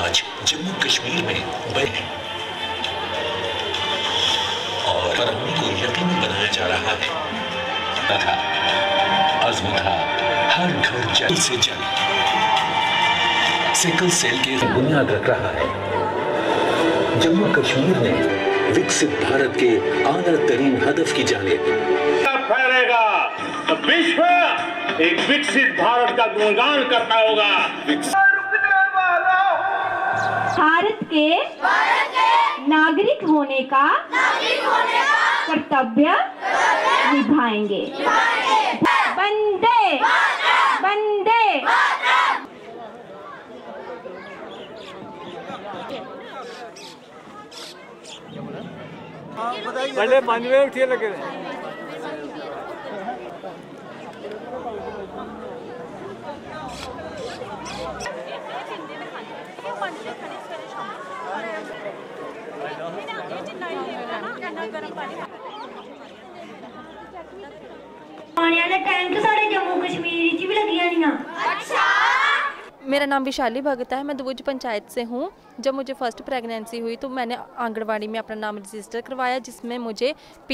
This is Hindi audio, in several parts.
आज जम्मू कश्मीर में बने और अमन को यकीनी बनाया जा रहा है तथा अज़्म था हर घर जल से जल सिकल सेल की बुनियाद रख रहा है। जम्मू कश्मीर ने विकसित भारत के आला तरीन हदफ की जानिब फैलेगा तो विश्व एक विकसित भारत का गुणगान करता होगा। भारत के नागरिक होने का कर्तव्य निभाएंगे। वंदे वंदे। पहले मानवे उठिए लगे मेरा नाम विशाली भगत है। मैं दुबुज पंचायत से हूँ। जब मुझे फर्स्ट प्रेगनेंसी हुई तो मैंने आंगनवाड़ी में अपना नाम रजिस्टर करवाया, जिसमें मुझे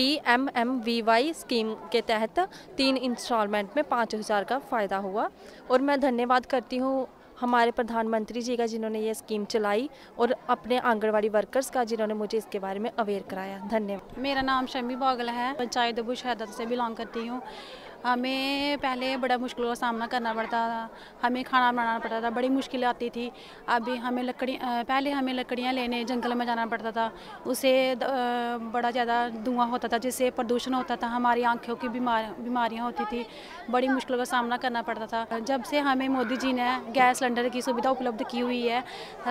PMMVY स्कीम के तहत 3 इंस्टॉलमेंट में 5,000 का फ़ायदा हुआ। और मैं धन्यवाद करती हूँ हमारे प्रधानमंत्री जी का, जिन्होंने ये स्कीम चलाई, और अपने आंगनवाड़ी वर्कर्स का, जिन्होंने मुझे इसके बारे में अवेयर कराया। धन्यवाद। मेरा नाम शमी बागल है। पंचायत दुबुज शहदाद से बिलोंग करती हूँ। हमें पहले बड़ा मुश्किलों का सामना करना पड़ता था। हमें खाना बनाना पड़ता था, बड़ी मुश्किलें आती थी। अभी हमें पहले हमें लकड़ियाँ लेने जंगल में जाना पड़ता था। उसे बड़ा ज़्यादा धुआं होता था, जिससे प्रदूषण होता था, हमारी आँखों की बीमारियाँ होती थी। बड़ी मुश्किलों का सामना करना पड़ता था। जब से हमें मोदी जी ने गैस सिलेंडर की सुविधा उपलब्ध की हुई है,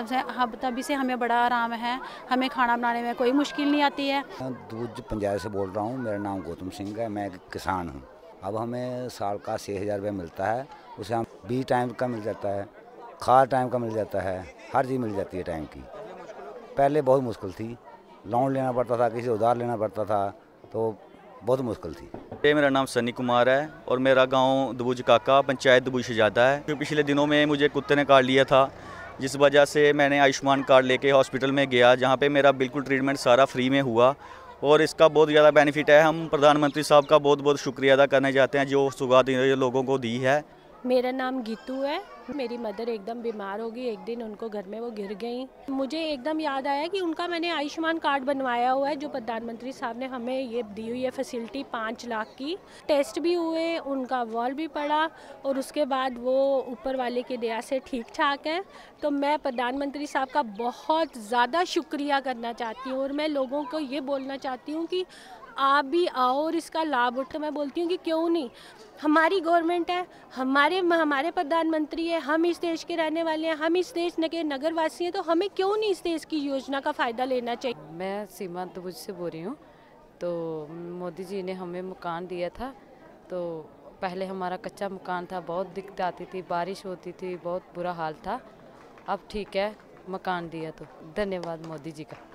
तभी से हमें बड़ा आराम है। हमें खाना बनाने में कोई मुश्किल नहीं आती है। दुबुज पंचायत से बोल रहा हूँ। मेरा नाम गौतम सिंह है। मैं किसान हूँ। अब हमें साल का 6,000 रुपये मिलता है। उसे हम बीज टाइम का मिल जाता है, खाद टाइम का मिल जाता है, हर चीज़ मिल जाती है टाइम की। पहले बहुत मुश्किल थी, लोन लेना पड़ता था, किसी उधार लेना पड़ता था, तो बहुत मुश्किल थी। मेरा नाम सनी कुमार है और मेरा गांव दुबुज काका, पंचायत दुबुज शहजादा है। पिछले दिनों में मुझे कुत्ते ने काट लिया था, जिस वजह से मैंने आयुष्मान कार्ड लेके हॉस्पिटल में गया, जहाँ पे मेरा बिल्कुल ट्रीटमेंट सारा फ्री में हुआ और इसका बहुत ज़्यादा बेनिफिट है। हम प्रधानमंत्री साहब का बहुत बहुत शुक्रिया अदा करना चाहते हैं, जो सौगात लोगों को दी है। मेरा नाम गीतू है। मेरी मदर एकदम बीमार हो गई, एक दिन उनको घर में वो गिर गई। मुझे एकदम याद आया कि उनका मैंने आयुष्मान कार्ड बनवाया हुआ है, जो प्रधानमंत्री साहब ने हमें ये दी हुई है फैसिलिटी 5 लाख की। टेस्ट भी हुए, उनका वॉल भी पड़ा और उसके बाद वो ऊपर वाले की दया से ठीक ठाक है। तो मैं प्रधानमंत्री साहब का बहुत ज़्यादा शुक्रिया करना चाहती हूँ और मैं लोगों को ये बोलना चाहती हूँ कि आप भी आओ और इसका लाभ उठाओ। मैं बोलती हूँ कि क्यों नहीं, हमारी गवर्नमेंट है, हमारे प्रधानमंत्री है, हम इस देश के रहने वाले हैं, हम इस देश के नगरवासी हैं, तो हमें क्यों नहीं इस देश की योजना का फ़ायदा लेना चाहिए। मैं सीमा दुबुज से बोल रही हूँ। तो मोदी जी ने हमें मकान दिया था। तो पहले हमारा कच्चा मकान था, बहुत दिक्कत आती थी, बारिश होती थी, बहुत बुरा हाल था। अब ठीक है, मकान दिया तो धन्यवाद मोदी जी का।